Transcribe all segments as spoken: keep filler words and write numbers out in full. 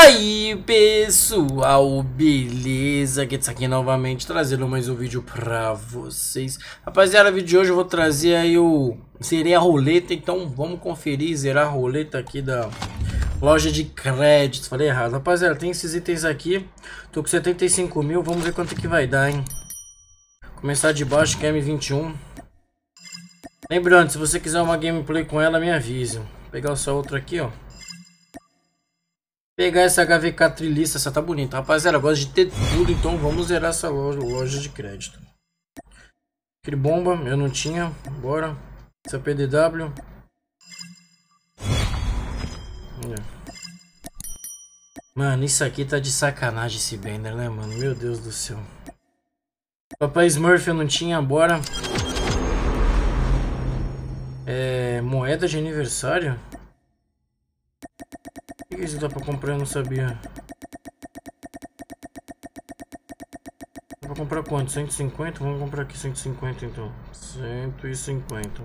Fala aí pessoal, beleza? Aqui aqui novamente trazendo mais um vídeo pra vocês. Rapaziada, no vídeo de hoje eu vou trazer aí o... Zerei a roleta, então vamos conferir, zerar a roleta aqui da loja de créditos. Falei errado, rapaziada, tem esses itens aqui. Tô com setenta e cinco mil, vamos ver quanto que vai dar, hein? Começar de baixo, que é M vinte e um. Lembrando, se você quiser uma gameplay com ela, me avise. Vou pegar essa outra aqui, ó. Pegar essa H V K trilista, essa tá bonita. Rapaziada, eu gosto de ter tudo, então vamos zerar essa loja, loja de crédito. Aquele bomba, eu não tinha. Bora. Essa P D W. Mano, isso aqui tá de sacanagem esse banner, né, mano? Meu Deus do céu. Papai Smurf eu não tinha, bora. É, moeda de aniversário? O que isso dá pra comprar? Eu não sabia. Dá pra comprar quanto? cento e cinquenta? Vamos comprar aqui cento e cinquenta então. cento e cinquenta.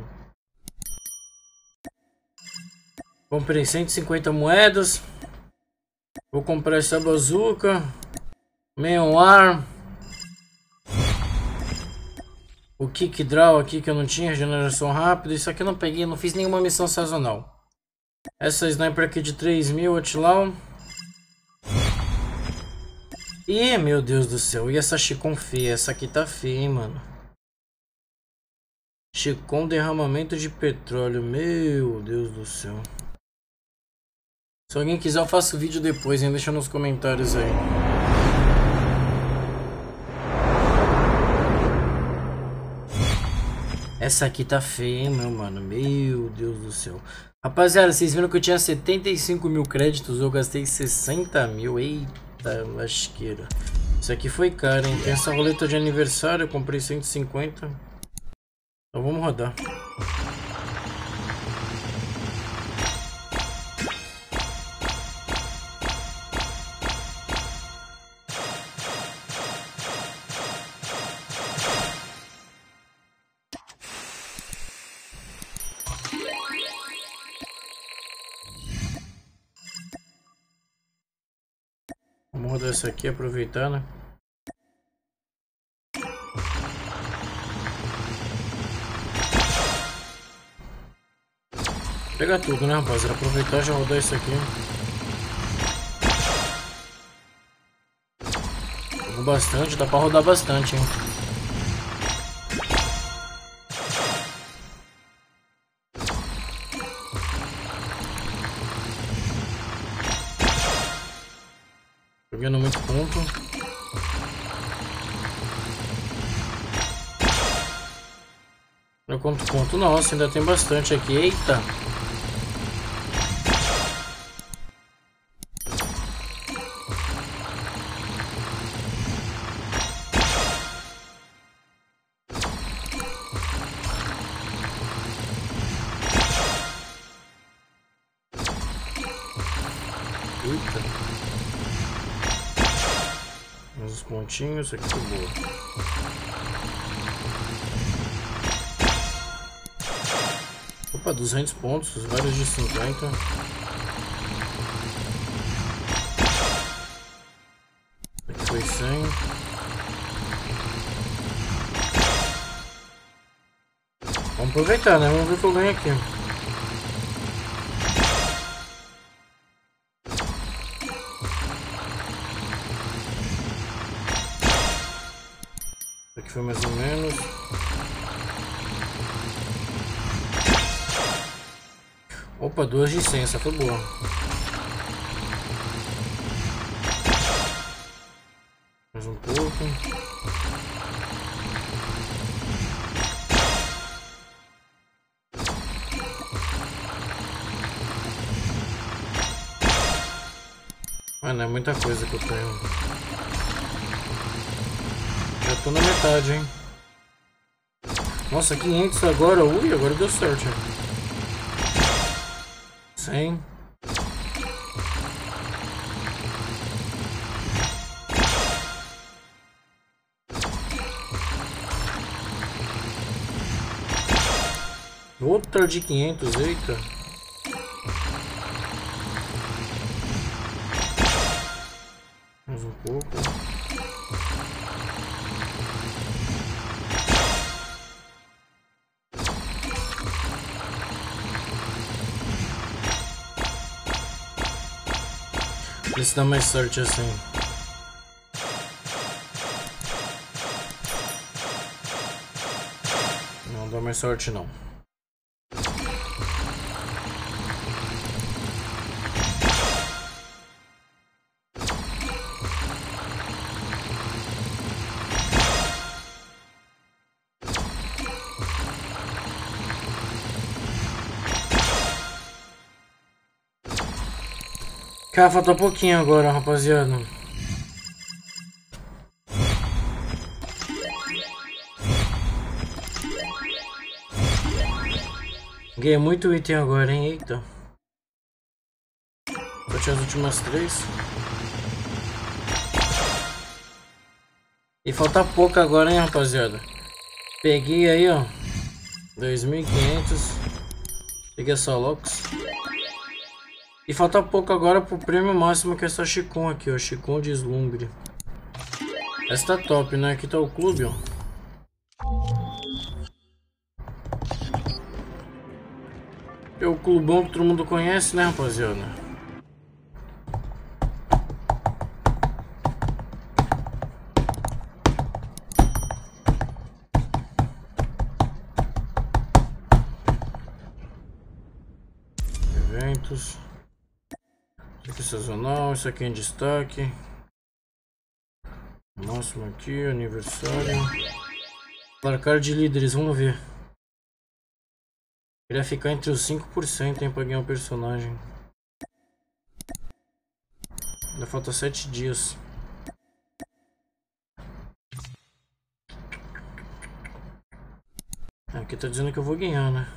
Comprei cento e cinquenta moedas. Vou comprar essa bazuca. Meio ar. O kick draw aqui que eu não tinha, regeneração rápida. Isso aqui eu não peguei, não fiz nenhuma missão sazonal. Essa sniper aqui de três mil, Outlaw. Ih, meu Deus do céu. E essa Chicon feia? Essa aqui tá feia, hein, mano. Chicon derramamento de petróleo. Meu Deus do céu. Se alguém quiser eu faço vídeo depois, hein? Deixa nos comentários aí. Essa aqui tá feia, hein, meu mano. Meu Deus do céu. Rapaziada, vocês viram que eu tinha setenta e cinco mil créditos, eu gastei sessenta mil. Eita lasqueira. Isso aqui foi caro, hein? Tem essa roleta de aniversário, eu comprei cento e cinquenta. Então vamos rodar. Vamos rodar essa aqui, aproveitar, né? Pegar tudo, né, rapaziada? Aproveitar e já rodar isso aqui. Pegou bastante, dá pra rodar bastante, hein? Jogando muito ponto. Eu conto ponto, nossa, ainda tem bastante aqui. Eita! Eita! Uns pontinhos, aqui foi boa. Opa, duzentos pontos, vários de cinquenta. Aqui foi cem. Vamos aproveitar, né? Vamos ver o que eu ganho aqui. Aqui foi mais ou menos. Opa, duas de cem, essa foi boa. Mais um pouco. Mano, é muita coisa que eu tenho. Já tô na metade, hein? Nossa, quinhentos agora. Ui, agora deu certo. cem. Outra de quinhentos, eita. pouco. Eles dão mais sorte assim. Não dá mais sorte não. Cara, falta um pouquinho agora, rapaziada. Ganhei muito item agora, hein? Eita. Só tinha as últimas três. E falta pouco agora, hein, rapaziada. Peguei aí, ó. dois mil e quinhentos. Peguei a Solox. E falta pouco agora pro prêmio máximo, que é essa Chicon aqui, ó. Chicon de Slumbre. Essa tá top, né? Aqui tá o clube, ó. É o clubão que todo mundo conhece, né, rapaziada? Eventos. Isso aqui é sazonal, isso aqui é em destaque. Máximo aqui, aniversário. Placar de líderes, vamos ver. Queria ficar entre os cinco por cento, hein, pra ganhar um personagem. Ainda falta sete dias. Aqui tá dizendo que eu vou ganhar, né?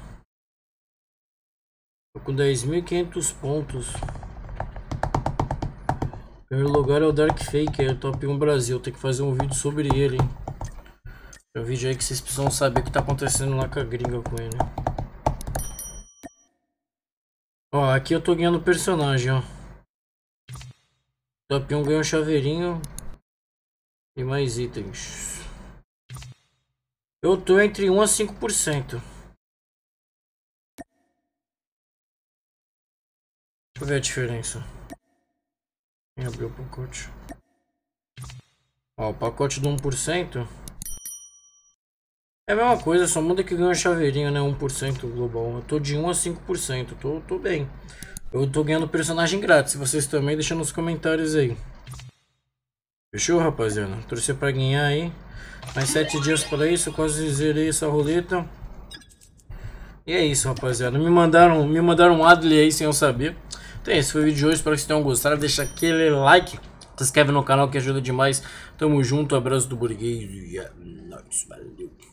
Tô com dez mil e quinhentos pontos. Em primeiro lugar é o Dark Fake, é o top um Brasil. Tem que fazer um vídeo sobre ele, hein? É um vídeo aí que vocês precisam saber o que tá acontecendo lá com a gringa com ele. Ó, aqui eu tô ganhando personagem, ó. Top um ganha um chaveirinho e mais itens. Eu tô entre um a cinco por cento. Deixa eu ver a diferença. Quem abriu o pacote? Ó, o pacote do um por cento é a mesma coisa, só muda que ganha um chaveirinho, né? um por cento global. Eu tô de um a cinco por cento, tô, tô bem. Eu tô ganhando personagem grátis, vocês também, deixa nos comentários aí. Fechou, rapaziada? Torcer pra ganhar aí. Mais sete dias para isso, quase zerei essa roleta. E é isso, rapaziada. Me mandaram, me mandaram um Adley aí sem eu saber. Então esse foi o vídeo de hoje, espero que vocês tenham gostado. Deixa aquele like, se inscreve no canal que ajuda demais. Tamo junto, abraço do burguês e é nóis, valeu.